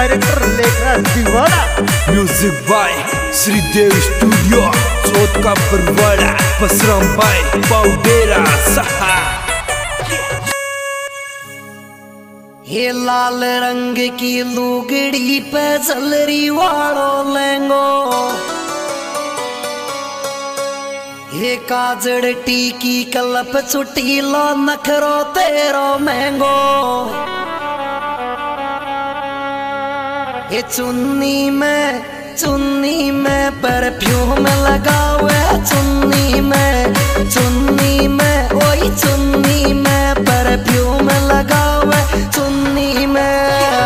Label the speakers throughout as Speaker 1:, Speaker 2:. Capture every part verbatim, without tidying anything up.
Speaker 1: Director Lekhraj Deewana.
Speaker 2: Music by Shridev studio Chauth Ka Barwara Basram भाई पाउडेरा सहा।
Speaker 3: ये लाल रंग की लुगड़ी पे जलरी वालो लेंगो, ये काजड़ टीकी कलप चुटीलो नखरो तेरो महंगो। ये चुन्नी में चुन्नी में परफ्यूम लगावे, चुन्नी में चुन्नी में ओई चुन्नी में परफ्यूम लगावे, चुन्नी में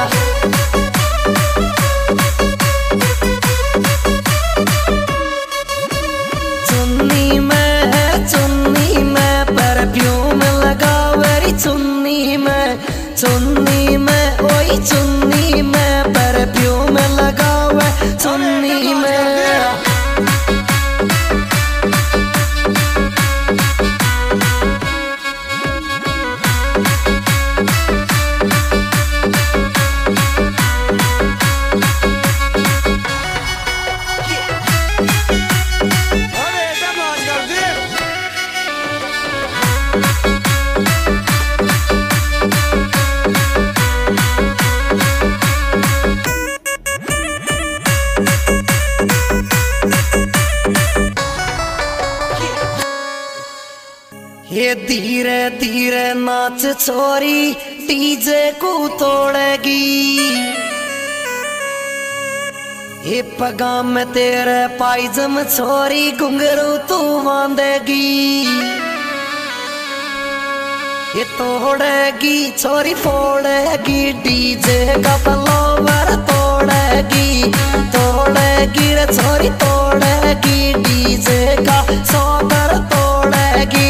Speaker 3: चुन्नी में चुन्नी में परफ्यूम लगावे, चुन्नी में चुन्नी में ओई चुन्नी में परफ्यूम लगावे, चुन्नी में। ये धीरे धीरे नाच छोरी डीजे को तोड़ेगी, ये पगा में तेरे पायजम छोरी घुंघरू तू बांधेगी। ये तोड़ेगी छोरी फोड़ेगी डीजे का फ्लोवर, तोड़ेगी तोड़ेगी रे छोरी तोड़ेगी डीजे का सोबर, तोड़ेगी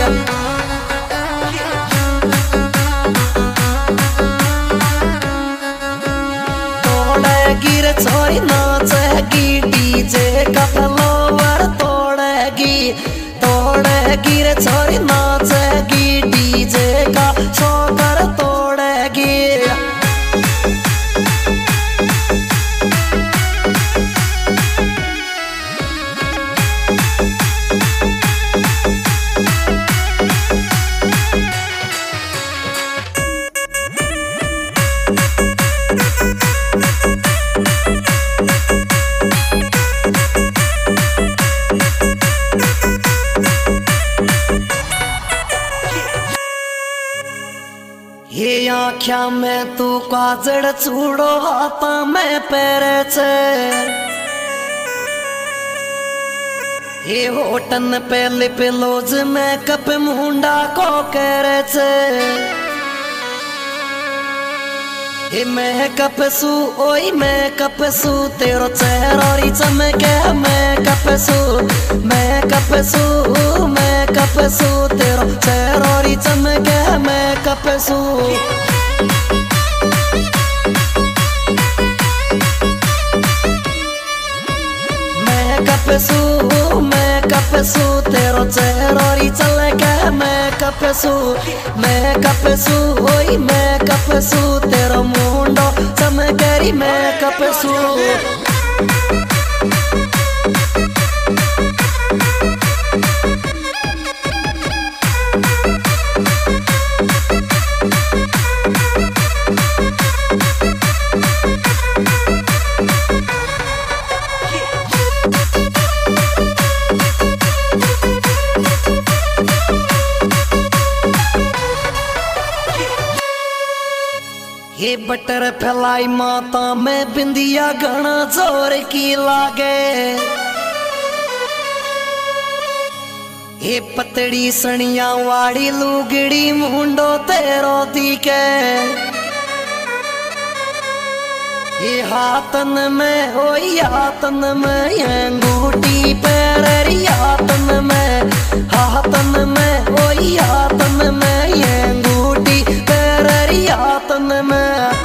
Speaker 3: तोड़ेगी रे छोरी नाचेगी डीजे का फ्लोवर, तोड़ेगी तोड़ेगी रे छोरी नाचेगी डीजे का सोबर, तोड़ेगी। ये आँख्या में तू काजड़ चूड़ो हाथा में पैरे छे, ये होटन पे लिप लोज में कप मुंडा को करे छे। ये मैं कपसू ओई मैं कपसू तेरो चेहरा चमके, मैं कपसू मैं कपसू मैं कपसू तेरो चेहरा चमके, मैं कपसू। मैं कपसू मैं कपसू तेरो चेहरा चमके, मैं कपसू मैं कपसू ओई मैं कपसू तेरो मुंडो चमकेरी, मैं कपसू। ये बटर फैलाई माता में बिंदिया घना जोर की लागे, ये पतड़ी सनिया वाड़ी लुगड़ी मुंडो तेरो दिखे, ये हाथन में ओई हाथन में अंगूठी पैरी, हाथन में हाथन में ओई हाथन में अंगूठी पैरी, हाथन में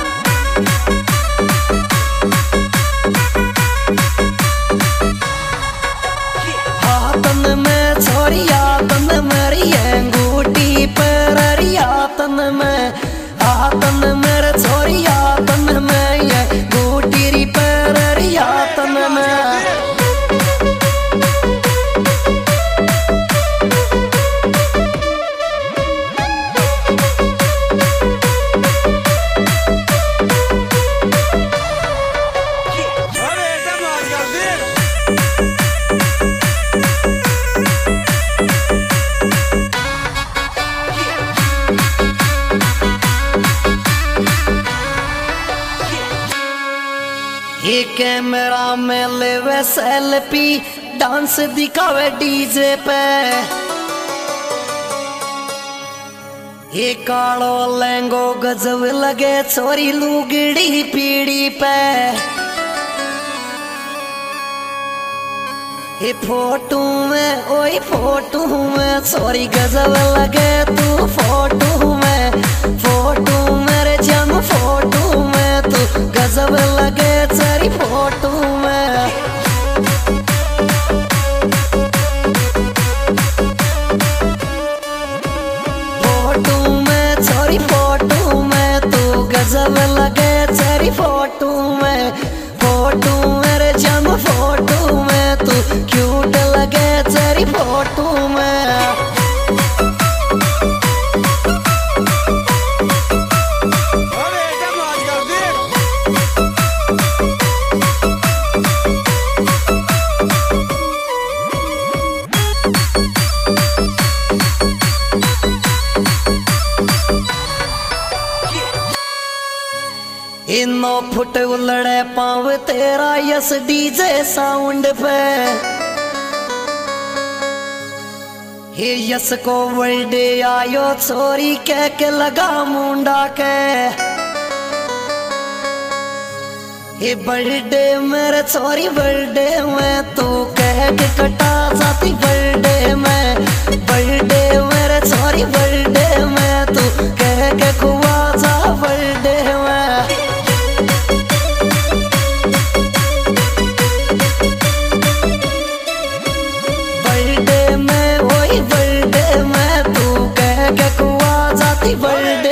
Speaker 3: हाथन में छोरी हाथन मेरी अंगूठी पैरी, हाथन में हाथन मेरे छोरी हाथन में कैमरा में लेवे सेल्फी, डांस दिखावे डीजे पे। ये कालो लहंगो गजब लगे छोरी लुगड़ी पीड़ी पे। ये फोटो में ओई फोटो में छोरी गजब लगे तू फोटो में। फोटो मेरे जम फोटो में तू गजब लगे तेरी फोटो में। फोटो में छोरी फोटो में तू गजब लगे तेरी फोटो में। फोटो मेरे जम फोटो में तू क्यूट लगे तेरी फोटो में। इनो फुट उलड़े पाव तेरा यस डीजे साउंड पे। हे यस को बर्थडे आयो छोरी कह के लगा मुंडा के। हे बर्थडे मेरे छोरी बर्थडे में तू कह के कटा जाती बर्थडे में। बर्थडे मेरे छोरी बर्थडे में तू कह के खुआ जा बर्थडे में। बर्थडे में वही बर्थडे में तू कह के खुआ जाती बर्थडे